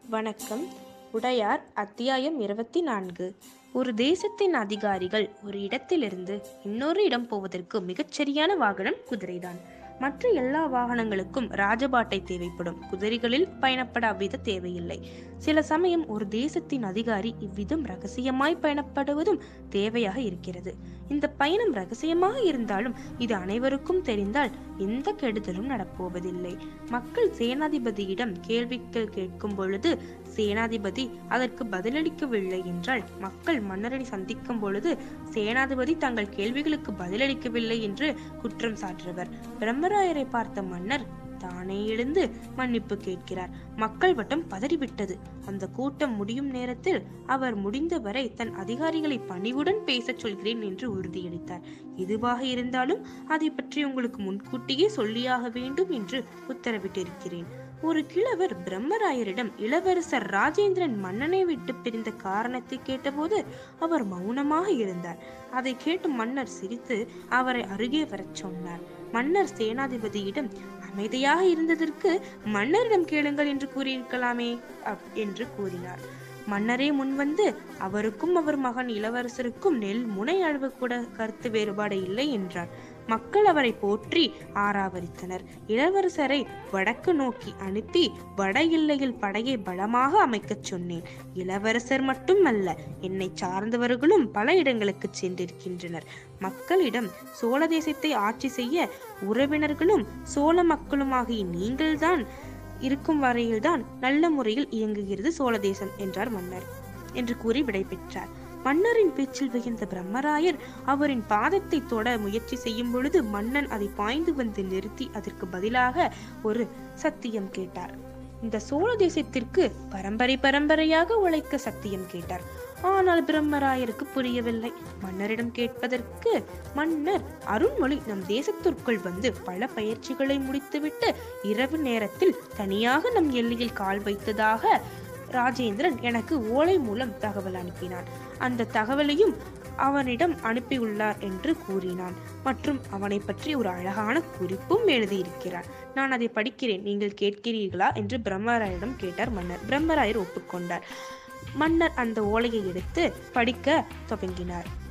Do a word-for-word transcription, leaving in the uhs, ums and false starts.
வணக்கம். உடையார் அத்தியாயம் இருபத்தி நான்கு. ஒரு தேசத்தின் அதிகாரிகள் ஒரு இடத்திலிருந்து இன்னொரு இடம் போவதற்கு மிகச்சரியான வாகனம் குதிரைதான். மற்ற எல்லா வாகனங்களுக்கும் ராஜபாட்டை தேவைப்படும். குதிரைகளில் பயணப்பட அவ்வித தேவையில்லை. சில சமயம் ஒரு தேசத்தின் அதிகாரி இவ்விதம் ரகசியமாய் பயணப்படுவதும் தேவையாக இருக்கிறது. இந்த பயணம் ரகசியமாக இருந்தாலும் இது அனைவருக்கும் தெரிந்தால் எந்த கெடுதலும் நடப்போவதில்லை. மக்கள் சேனாதிபதியிடம் கேள்விகள் கேட்கும் பொழுது சேனாதிபதி அதற்கு பதிலளிக்கவில்லை என்றால், மக்கள் மன்னரை சந்திக்கும் பொழுது சேனாதிபதி தங்கள் கேள்விகளுக்கு பதிலளிக்கவில்லை என்று குற்றம் சாட்டுவர். பிரம்மராயரை பார்த்த மன்னர் தானே எழுந்து மன்னிப்பு கேட்கிறார். மக்கள் வட்டம் பதறிவிட்டது. அந்த கூட்டம் முடியும் நேரத்தில் அவர் முடிந்தவரை தன் அதிகாரிகளை பணிவுடன் பேச சொல்கிறேன் என்று உறுதியளித்தார். எதுவாக இருந்தாலும் அதை பற்றி உங்களுக்கு முன்கூட்டியே சொல்லியாக வேண்டும் என்று உத்தரவிட்டிருக்கிறேன். ஒரு கிழவர் பிரம்மராயரிடம் இளவரசர் ராஜேந்திரன் மன்னனை விட்டு பிரிந்த காரணத்தை கேட்டபோது அவர் மௌனமாக இருந்தார். அதை கேட்டு மன்னர் சிரித்து அவரை அருகே வரச் சொன்னார். மன்னர் சேனாதிபதியிடம், அமைதியாக இருந்ததற்கு மன்னரிடம் கேளுங்கள் என்று கூறியிருக்கலாமே என்று கூறினார். மன்னரே முன்வந்து அவருக்கும் அவர் மகன் இளவரசருக்கும் நெல் முனை அளவு கூட கருத்து வேறுபாடு இல்லை என்றார். மக்கள் அவரை போற்றி ஆராவரித்தனர். இளவரசரை வடக்கு நோக்கி அனுப்பி வட எல்லையில் படையை பலமாக அமைக்கச் சொன்னேன். இளவரசர் மட்டுமல்ல, என்னை சார்ந்தவர்களும் பல இடங்களுக்கு சென்றிருக்கின்றனர். மக்களிடம் சோழ தேசத்தை ஆட்சி செய்ய உறவினர்களும் சோழ மக்களுமாகிய நீங்கள்தான் இருக்கும் வரையில்தான் நல்ல முறையில் இயங்குகிறது சோழ தேசம் என்றார் மன்னர் என்று கூறி விடை பெற்றார். மன்னரின் பேச்சில் வியந்த பிரம்மராயர் அவரின் பாதத்தை தொட முயற்சி செய்யும் பொழுது மன்னன் அதை பாய்ந்து வந்து நிறுத்தி அதற்கு பதிலாக ஒரு சத்தியம் கேட்டார். இந்த சோழ தேசத்திற்கு பரம்பரை பரம்பரையாக உழைக்க சத்தியம் கேட்டார். ஆனால் பிரம்மராயருக்கு புரியவில்லை. மன்னரிடம் கேட்பதற்கு மன்னர் அருண்மொழி நம் தேசத்திற்குள் வந்து பல பயிற்சிகளை முடித்துவிட்டு இரவு நேரத்தில் தனியாக நம் எல்லையில் கால் வைத்ததாக ராஜேந்திரன் எனக்கு ஓலை மூலம் தகவல் அனுப்பினான். அந்த தகவலையும் அவனிடம் அனுப்பியுள்ளார் என்று கூறினான். மற்றும் அவனை பற்றி ஒரு அழகான குறிப்பும் எழுதியிருக்கிறார். நான் அதை படிக்கிறேன், நீங்கள் கேட்கிறீர்களா என்று பிரம்மராயரிடம் கேட்டார் மன்னர். பிரம்மராயர் ஒப்புக்கொண்டார். மன்னர் அந்த ஓலையை எடுத்து படிக்க துவங்கினார்.